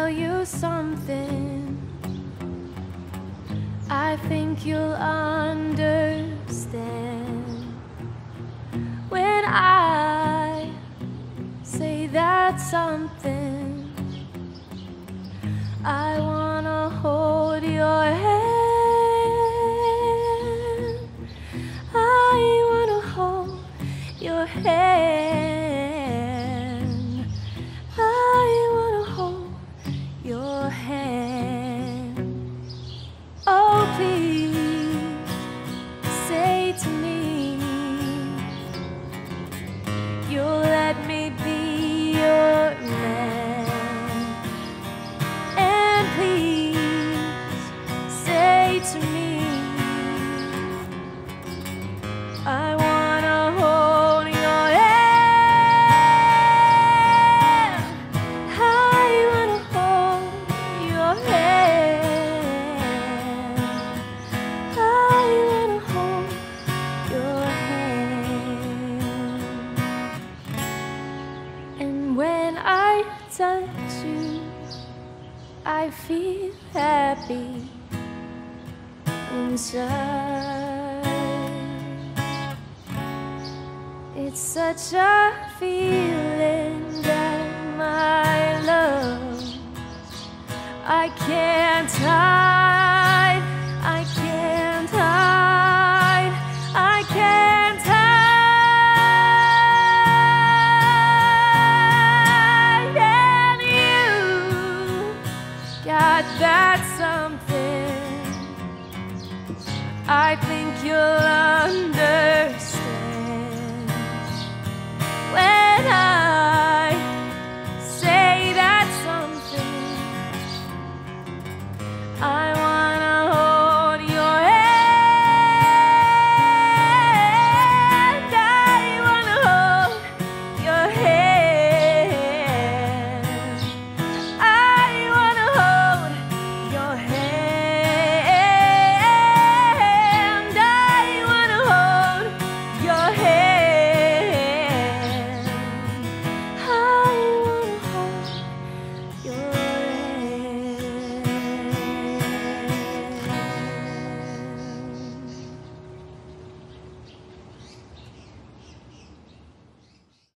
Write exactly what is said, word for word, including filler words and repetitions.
tell you something. I think you'll understand when I say that something. I wanna hold your hand. I wanna hold your hand. I wanna hold your hand. Oh, please say to me you'll let me be your man. And please say to me I wanna hold your hand. I wanna hold your hand. I wanna hold your hand. And when I touch you, I feel happy inside. It's such a feeling that my love I can't hide, I can't hide, I can't hide. And you got that something I think you'll understand when I say that something. I